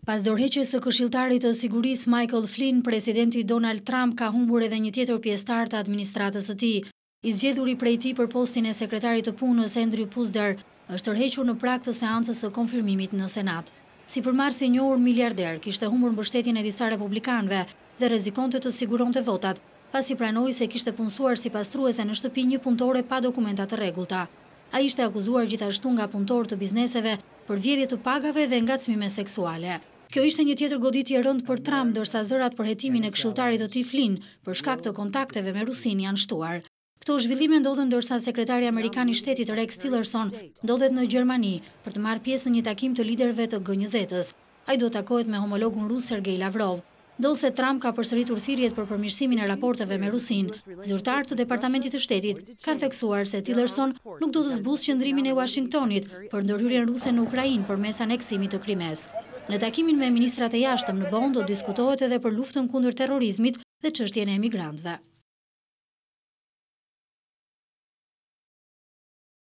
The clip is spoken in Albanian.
Pas dorëheqjes së këshilltarit të sigurisë Michael Flynn, presidenti Donald Trump ka humbur edhe një tjetër pjesëtar të administratës së tij. I zgjedhuri prej tij për postin e sekretarit të punës Andrew Puzder është tërhequr në prag të seancës së konfirmimit në Senat. Sipërmarrësi i njohur miliarder kishte humbur mbështetjen e disa republikanëve dhe rrezikonte të siguronte votat, pasi pranoi se kishte punësuar si pastruese në shtëpi një punëtore pa dokumenta të rregullta. Ai ishte akuzuar gjithashtu nga punëtorë të bizneseve për vjedhje të pagave dhe ngacmime seksuale. Kjo ishte një tjetër goditje e rëndë për Trump, ndërsa zërat për hetimin e këshilltarit të tij Flynn për shkak të kontakteve me Rusin janë shtuar. Këto zhvillime ndodhen ndërsa sekretari amerikan i shtetit Rex Tillerson ndodhet në Gjermani për të marrë pjesë në një takim të liderëve të G20-s. Ai do takohet me homologun rus Sergej Lavrov. Ndonse Trump ka përsëritur thirrjet për përmirësimin e raporteve me Rusin, zyrtarë të Departamentit të Shtetit kanë theksuar se Tillerson nuk do të zbusë qëndrimin e Washingtonit për ndërhyrjen ruse në Ukrainë përmes aneksimit të Krimes. Në takimin me ministrat e jashtëm në Bonn do diskutohet edhe për luftën kundër terrorizmit dhe çështjen e emigrantëve.